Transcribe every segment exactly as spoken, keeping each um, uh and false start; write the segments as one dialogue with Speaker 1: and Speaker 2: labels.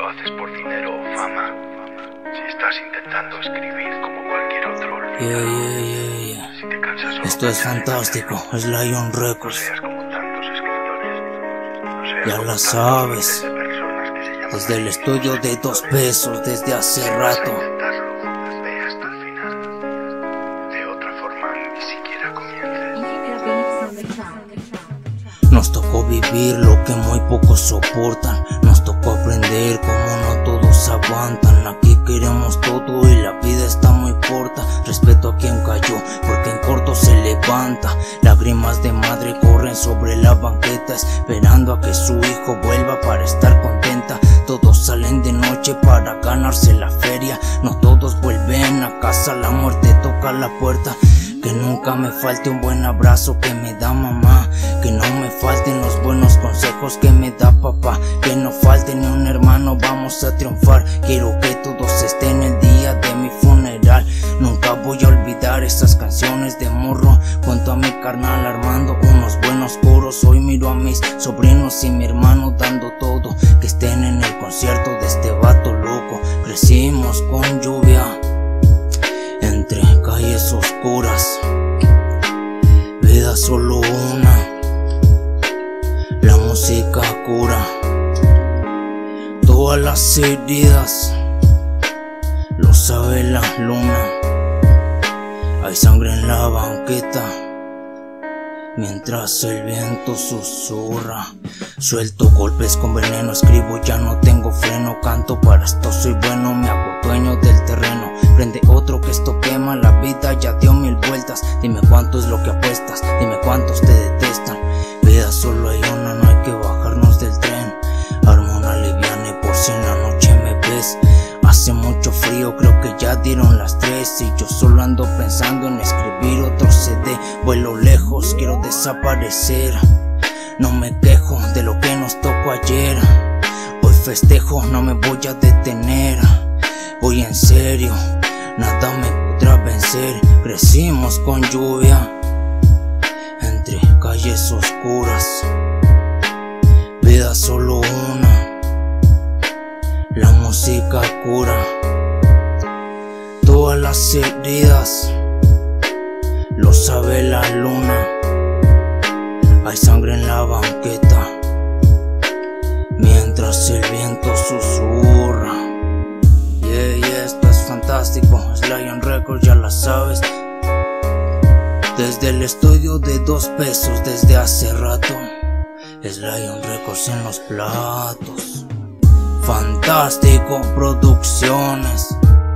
Speaker 1: haces por dinero o fama, si estás intentando escribir como cualquier otro, olvídalo.
Speaker 2: Yeah, yeah, yeah, yeah.
Speaker 1: Si te cansas solo
Speaker 2: Esto es
Speaker 1: pensar en
Speaker 2: fantástico,
Speaker 1: hacerlo,
Speaker 2: es Lion
Speaker 1: no
Speaker 2: Records.
Speaker 1: seas como tantos escritores, no seas
Speaker 2: Ya
Speaker 1: como
Speaker 2: la
Speaker 1: tantos
Speaker 2: sabes.
Speaker 1: miles de personas que se llaman
Speaker 2: Desde el
Speaker 1: así
Speaker 2: estudio
Speaker 1: mismos
Speaker 2: de dos
Speaker 1: escritores.
Speaker 2: pesos desde hace
Speaker 1: Si vas a
Speaker 2: rato.
Speaker 1: intentarlo, ve hasta el final. De otra forma, ni siquiera comiences.
Speaker 2: Nos tocó vivir lo que muy pocos soportan. Nos tocó aprender como no todos aguantan. Aquí queremos todo y la vida está muy corta. Respeto a quien cayó porque en corto se levanta. Lágrimas de madre corren sobre la banqueta, esperando a que su hijo vuelva para estar contenta. Todos salen de noche para ganarse la feria. No todos vuelven a casa, la muerte toca la puerta. Que nunca me falte un buen abrazo que me da mamá. Que no me falten los buenos consejos que me da papá. Que no falte ni un hermano, vamos a triunfar. Quiero que todos estén el día de mi funeral. Nunca voy a olvidar esas canciones de morro, junto a mi carnal armando unos buenos coros. Hoy miro a mis sobrinos y mi hermano dando todo, que estén en el concierto de este vato loco. Crecimos con lluvia entre calles oscuras, vida solo una, la música cura todas las heridas, lo sabe la luna. Hay sangre en la banqueta mientras el viento susurra. Suelto golpes con veneno, escribo, ya no tengo freno. Canto, para esto soy bueno, me hago dueño del terreno. Prende otro que esto quema, la vida ya dio mil vueltas. Dime cuánto es lo que apuestas, dime cuántos te detestan. Vida solo hay una, no hay que bajarnos del tren. Armo una liviana y por si en la noche me ves. Hace mucho frío, creo que ya dieron las tres y yo solo ando pensando en escribir otro C D. Vuelo lejos, quiero desaparecer. No me quejo de lo que nos tocó ayer. Hoy festejo, no me voy a detener. Voy en serio, nada me podrá vencer. Crecimos con lluvia entre calles oscuras, vida solo una, la música cura todas las heridas, lo sabe la luna. Hay sangre en la banqueta mientras el viento susurra. Yeah, yeah, esto es fantástico, es Lion Records, ya la sabes. Desde el estudio de dos pesos desde hace rato, es Lion Records en los platos. Fantástico Producciones.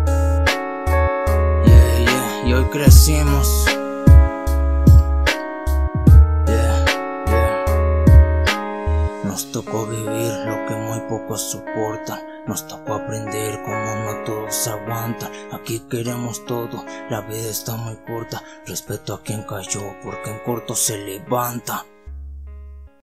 Speaker 2: Yeah, yeah, y hoy crecimos. Yeah, yeah. Nos tocó vivir lo que muy pocos soportan. Nos tocó aprender como no todos aguantan. Aquí queremos todo, la vida está muy corta. Respeto a quien cayó porque en corto se levanta.